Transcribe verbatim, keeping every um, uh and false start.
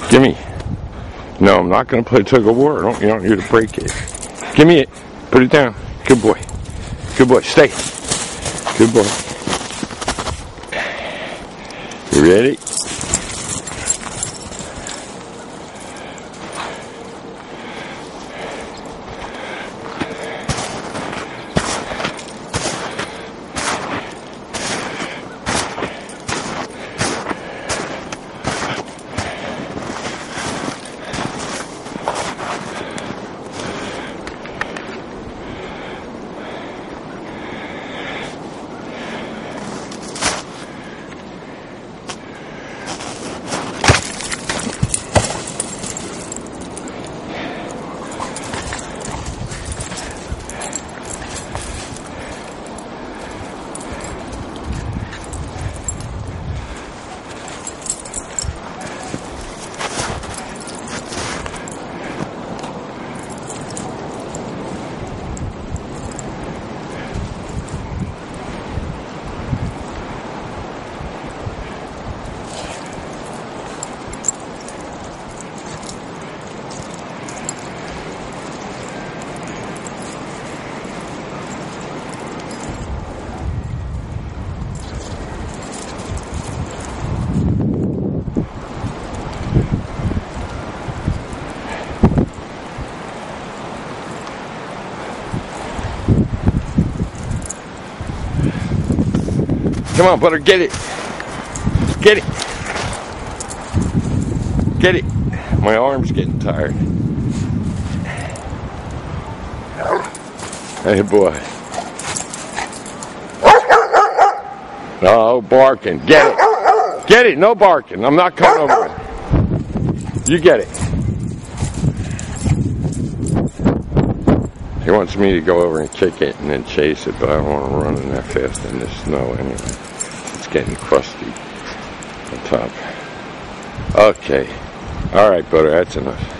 Give me. No, I'm not going to play tug of war. Don't, you don't need to break it. Give me it. Put it down. Good boy. Good boy. Stay. Good boy. You ready? Come on, Butter, get it. Get it. Get it. My arm's getting tired. Hey, boy. No barking. Get it. Get it. No barking. I'm not coming over it. You get it. He wants me to go over and kick it and then chase it, but I don't want to run in that fast in the snow anyway. It's getting crusty on top. Okay. All right, Butter, that's enough.